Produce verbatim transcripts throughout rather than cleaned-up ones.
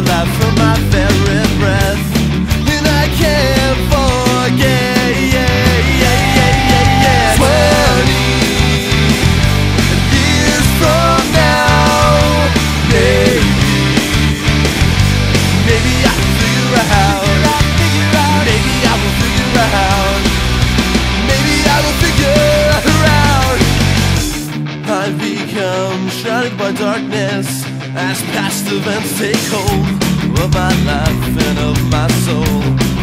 life from my very breath, and I can't forget. Yeah, yeah, yeah, yeah, yeah. Twenty years from now, maybe, maybe I can figure out. Maybe I will figure out. Maybe I will figure out. I've become shrouded by darkness as past events take hold of my life and of my soul.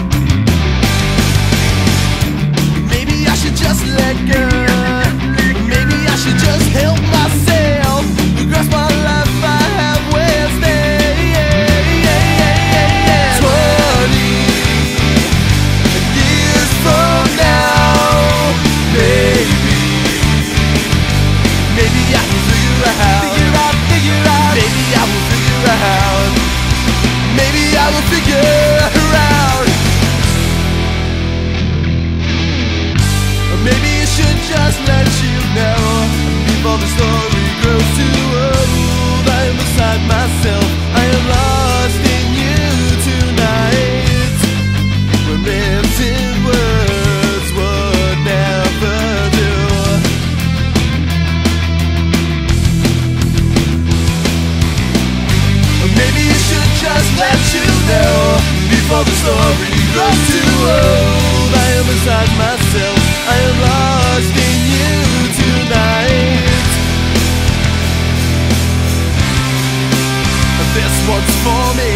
Maybe I should just let go. Maybe I should just help myself grasp my life I have wasted. Yeah, yeah, yeah, yeah, yeah. Twenty years from now, maybe, maybe I can figure out. Figure out, figure out. Maybe I will figure out. Maybe I will figure out. Or maybe I should just let you know before the story grows too old. I am beside myself. I am lost in you tonight. When written words would never do. Or maybe I should just let you know before the story grows too old. I am beside myself. I am lost in you tonight. This one's for me,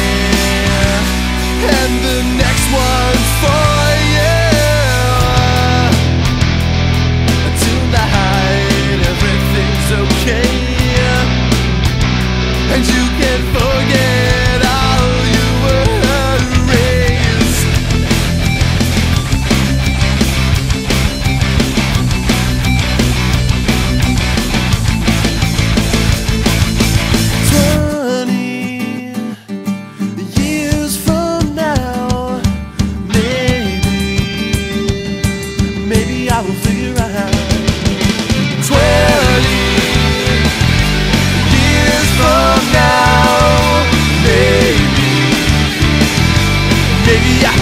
and the next one's for you. Tonight everything's okay, and you can forget all you worries. Twenty years from now, maybe, maybe I will figure out. Twenty years from now, maybe, maybe I